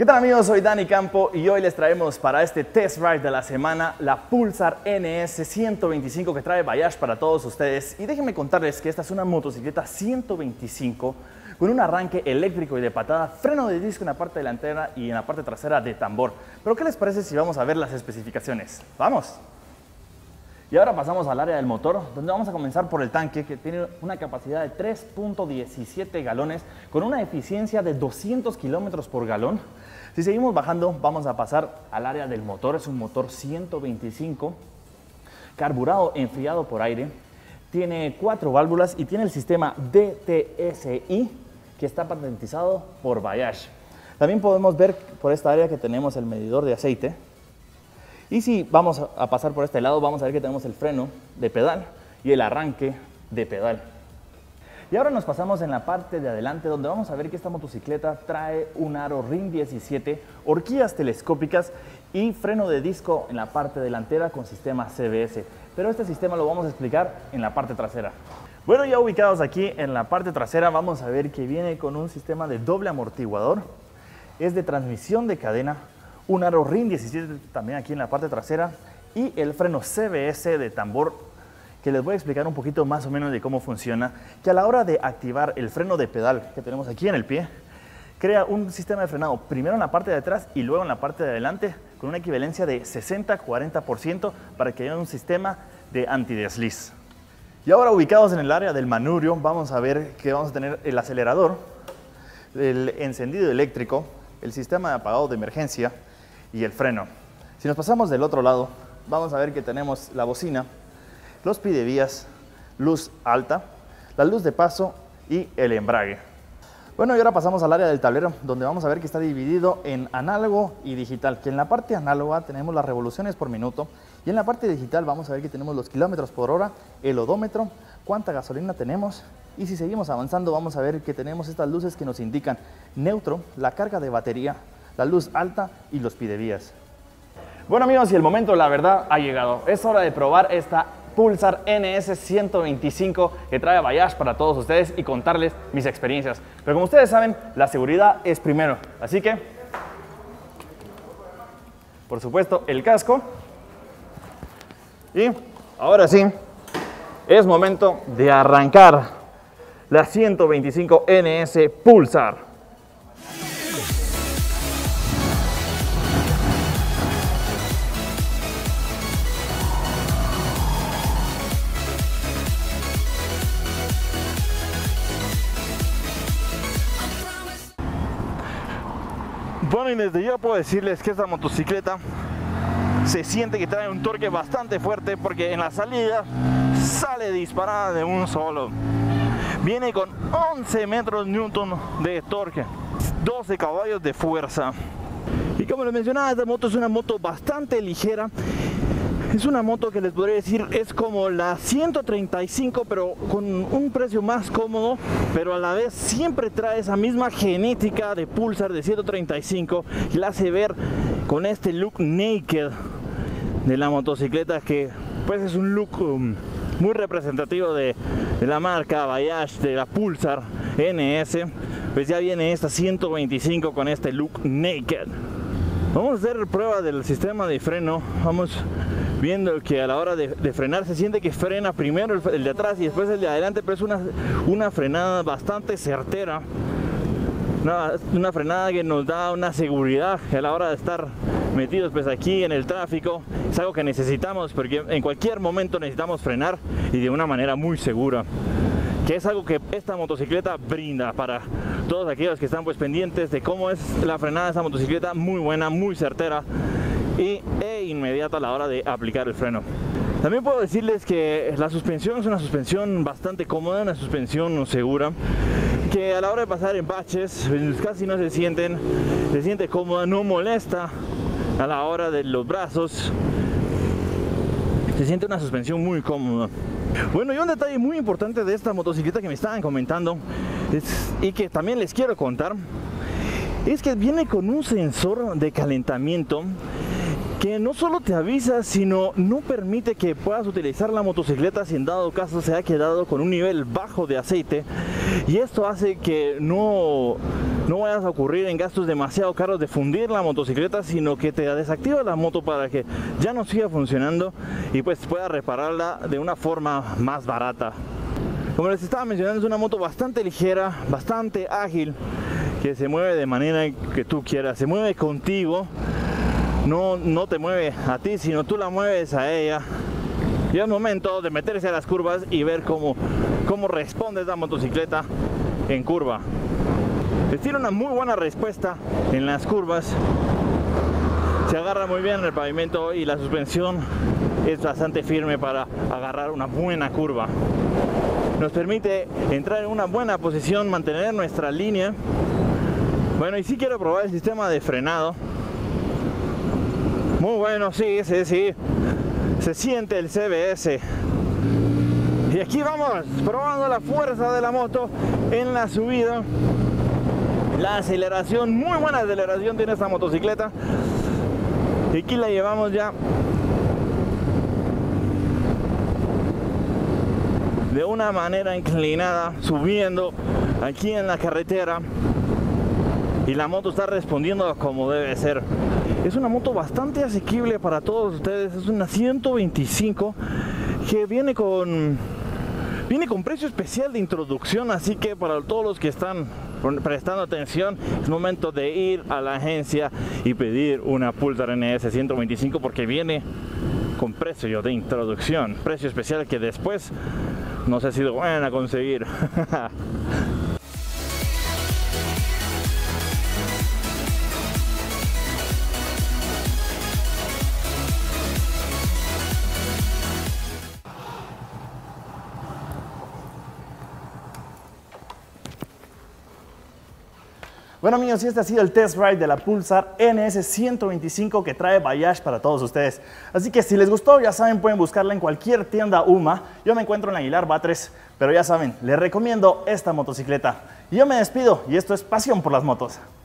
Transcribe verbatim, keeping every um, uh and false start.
¿Qué tal amigos? Soy Dani Campo y hoy les traemos para este test ride de la semana la Pulsar N S ciento veinticinco que trae Bayash para todos ustedes. Y déjenme contarles que esta es una motocicleta ciento veinticinco con un arranque eléctrico y de patada, freno de disco en la parte delantera y en la parte trasera de tambor. Pero ¿qué les parece si vamos a ver las especificaciones? ¡Vamos! Y ahora pasamos al área del motor, donde vamos a comenzar por el tanque, que tiene una capacidad de tres punto diecisiete galones con una eficiencia de doscientos kilómetros por galón. Si seguimos bajando, vamos a pasar al área del motor. Es un motor ciento veinticinco, carburado enfriado por aire, tiene cuatro válvulas y tiene el sistema D T S I que está patentizado por Bayash. También podemos ver por esta área que tenemos el medidor de aceite. Y si vamos a pasar por este lado, vamos a ver que tenemos el freno de pedal y el arranque de pedal. Y ahora nos pasamos en la parte de adelante, donde vamos a ver que esta motocicleta trae un aro R I M diecisiete, horquillas telescópicas y freno de disco en la parte delantera con sistema C B S. Pero este sistema lo vamos a explicar en la parte trasera. Bueno, ya ubicados aquí en la parte trasera, vamos a ver que viene con un sistema de doble amortiguador, es de transmisión de cadena, un aro R I M diecisiete también aquí en la parte trasera y el freno C B S de tambor, que les voy a explicar un poquito más o menos de cómo funciona, que a la hora de activar el freno de pedal que tenemos aquí en el pie, crea un sistema de frenado primero en la parte de atrás y luego en la parte de adelante con una equivalencia de sesenta a cuarenta por ciento para que haya un sistema de antidesliz. Y ahora ubicados en el área del manubrio, vamos a ver que vamos a tener el acelerador, el encendido eléctrico, el sistema de apagado de emergencia y el freno. Si nos pasamos del otro lado, vamos a ver que tenemos la bocina, los pidevías, luz alta, la luz de paso y el embrague. Bueno, y ahora pasamos al área del tablero, donde vamos a ver que está dividido en análogo y digital, que en la parte análoga tenemos las revoluciones por minuto y en la parte digital vamos a ver que tenemos los kilómetros por hora, el odómetro, cuánta gasolina tenemos, y si seguimos avanzando vamos a ver que tenemos estas luces que nos indican neutro, la carga de batería, la luz alta y los pidevías. Bueno amigos, y el momento la verdad ha llegado. Es hora de probar esta Pulsar N S ciento veinticinco que trae Bayash para todos ustedes y contarles mis experiencias. Pero como ustedes saben, la seguridad es primero. Así que, por supuesto, el casco. Y ahora sí, es momento de arrancar la ciento veinticinco N S Pulsar. Bueno, y desde ya puedo decirles que esta motocicleta se siente que trae un torque bastante fuerte, porque en la salida sale disparada de un solo. Viene con once metros newton de torque, doce caballos de fuerza. Y como les mencionaba, esta moto es una moto bastante ligera. Es una moto que les podría decir es como la ciento treinta y cinco, pero con un precio más cómodo, pero a la vez siempre trae esa misma genética de Pulsar de ciento treinta y cinco y la hace ver con este look naked de la motocicleta, que pues es un look um, muy representativo de, de la marca Bayash, de la Pulsar N S. Pues ya viene esta ciento veinticinco con este look naked. Vamos a hacer prueba del sistema de freno. Vamos viendo que a la hora de, de frenar se siente que frena primero el, el de atrás y después el de adelante, pero es una, una frenada bastante certera, una, una frenada que nos da una seguridad a la hora de estar metidos pues aquí en el tráfico. Es algo que necesitamos, porque en cualquier momento necesitamos frenar y de una manera muy segura, que es algo que esta motocicleta brinda para todos aquellos que están pues pendientes de cómo es la frenada de esta motocicleta. Muy buena, muy certera y e inmediata a la hora de aplicar el freno. También puedo decirles que la suspensión es una suspensión bastante cómoda, una suspensión segura, que a la hora de pasar en baches pues casi no se sienten, se siente cómoda, no molesta a la hora de los brazos, se siente una suspensión muy cómoda. Bueno, y un detalle muy importante de esta motocicleta que me estaban comentando es, y que también les quiero contar, es que viene con un sensor de calentamiento que no solo te avisa, sino no permite que puedas utilizar la motocicleta si en dado caso se ha quedado con un nivel bajo de aceite, y esto hace que no no vayas a ocurrir en gastos demasiado caros de fundir la motocicleta, sino que te desactivas la moto para que ya no siga funcionando y pues puedas repararla de una forma más barata. Como les estaba mencionando, es una moto bastante ligera, bastante ágil, que se mueve de manera que tú quieras, se mueve contigo, no, no te mueve a ti, sino tú la mueves a ella. Y es momento de meterse a las curvas y ver cómo, cómo responde esta motocicleta en curva. Tiene una muy buena respuesta en las curvas, se agarra muy bien en el pavimento y la suspensión es bastante firme para agarrar una buena curva. Nos permite entrar en una buena posición, mantener nuestra línea. Bueno, y sí quiero probar el sistema de frenado. Muy bueno, sí, sí, sí. Se siente el C B S. Y aquí vamos, probando la fuerza de la moto en la subida. La aceleración, muy buena aceleración tiene esta motocicleta. Y aquí la llevamos ya de una manera inclinada, subiendo aquí en la carretera, y la moto está respondiendo como debe ser. Es una moto bastante asequible para todos ustedes. Es una ciento veinticinco que viene con viene con precio especial de introducción, así que para todos los que están prestando atención, es momento de ir a la agencia y pedir una Pulsar N S ciento veinticinco, porque viene con precio de introducción, precio especial que después no se ha sido buena a conseguir. Bueno amigos, y este ha sido el test ride de la Pulsar N S ciento veinticinco que trae Bayash para todos ustedes. Así que si les gustó, ya saben, pueden buscarla en cualquier tienda U M A. Yo me encuentro en Aguilar Batres, pero ya saben, les recomiendo esta motocicleta. Y yo me despido, y esto es Pasión por las Motos.